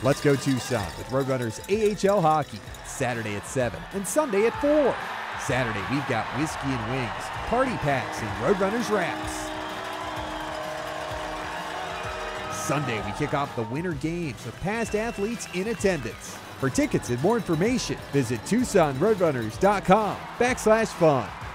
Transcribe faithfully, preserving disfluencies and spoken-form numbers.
Let's go Tucson with Roadrunners A H L hockey, Saturday at seven and Sunday at four. Saturday, we've got whiskey and wings, party packs, and Roadrunners wraps. Sunday, we kick off the winter games with past athletes in attendance. For tickets and more information, visit Tucson Roadrunners dot com backslash fun.